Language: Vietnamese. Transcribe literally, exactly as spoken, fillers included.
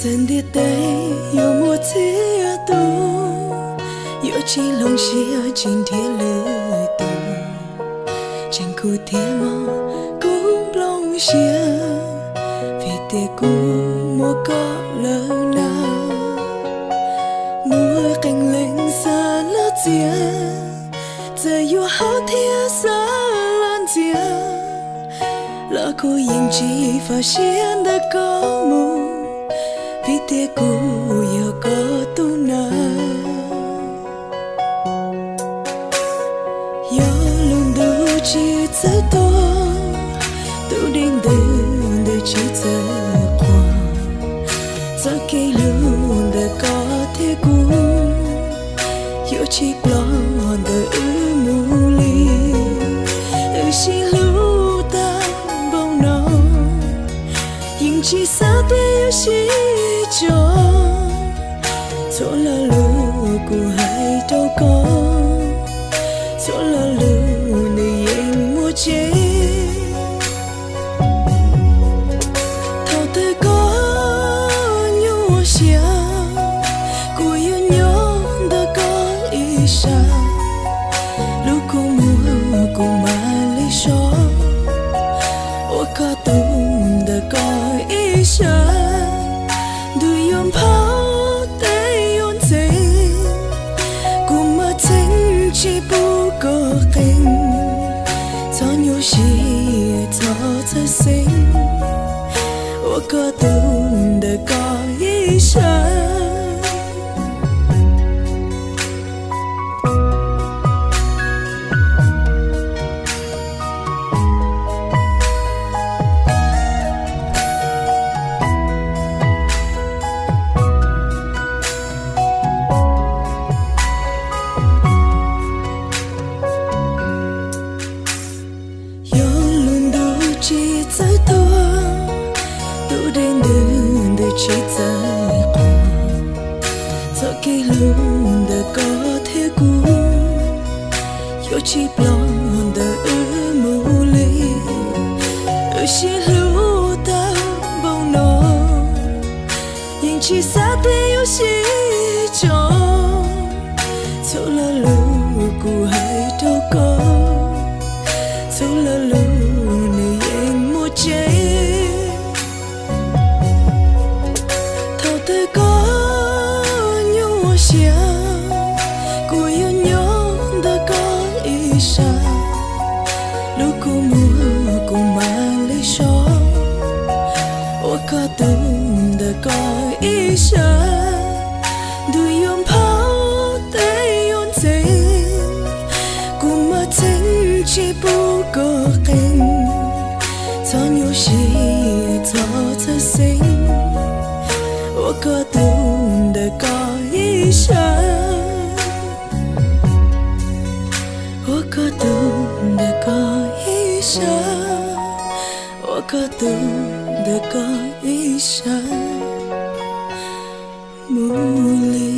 真的对有默契度，有起龙溪而今天绿度，真苦天毛cũng long xia，vì thế cũ mua có lỡ nào，mua cành lên xa lỡ chia，只有好天沙烂chia，lỡ cô yên chỉ phát hiện đã có mù。vì thế cô giờ có tu na giờ luôn đủ chỉ tự to tu đến từ để chỉ tự qua giờ cây luôn để có thể cô giờ chỉ lo để mù li chỉ lưu ta bông nó nhưng chỉ xa thế chỉ cho chỗ là lưu của hai đâu có chỗ là lưu này em mua chế thao tới có nhua xia của yêu nhau đã có ý xa lúc cô mua cô mà lấy gió ôi có tung đã có ý xa yom pháo tay yom tình cùng mà tình chỉ bu có kinh cho nhau gì cho thật xinh ô có tung để có ý xa tới tôi tôi đến đường để chỉ tới qua giờ khi luôn đã có thể cũ yo chỉ blond để mù li chỉ lưu ta bông nó nhưng chỉ xa thế yo chỉ cho chỗ là lưu của hai đâu có chỗ là lưu thao tới có nhua xia của yêu nhau đã có ý xa lúc cô mua cô mang lấy gió ôi có tung đã có ý xa đuôi yom pháo tay yom tình cùng mà tình chỉ bu có kinh cho nhau gì cho thật xinh ô có tung để có ý xa ô có tung để có ý xa ô có tung để có ý xa mù li